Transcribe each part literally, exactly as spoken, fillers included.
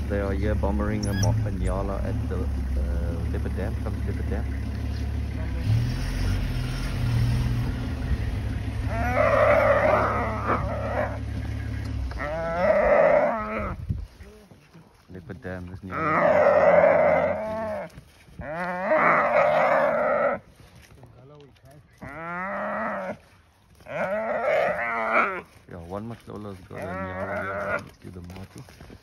They are here bombering a moth and Yala at the uh, Leopard Dam, come to Leopard Dam. Leopard Dam is near. Yeah, one much lower has got a Yala here to the Marty.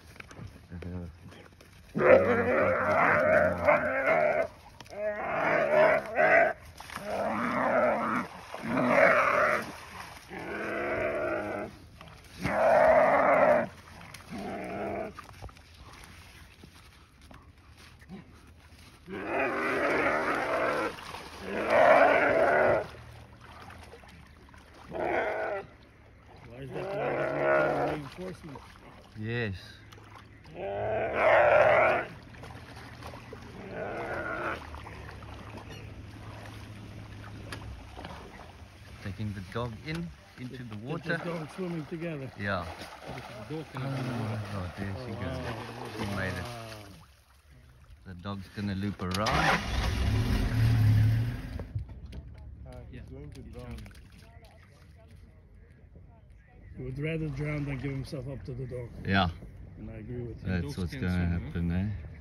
Why is that reinforcement? Yes. Taking the dog in into the water. The dogs swimming together. Yeah. Oh, oh, there she goes. She made it. The dog's gonna loop around. Uh, he's going to drown. He would rather drown than give himself up to the dog. Yeah. And I agree with you. That's what's gonna happen, eh?